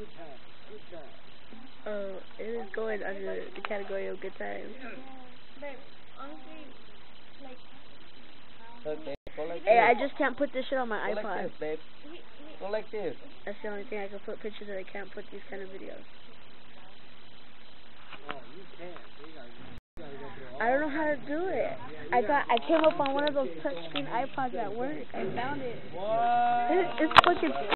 It is going under the category of good times. But honestly, like, Okay, go like Hey, I this. just can't put this shit on my Go like iPod. this, babe. Go like this. That's the only thing I can put pictures that I can't put these kind of videos. I don't know how to do it. I came up on one of those touchscreen iPods at work. I found it. What? It's fucking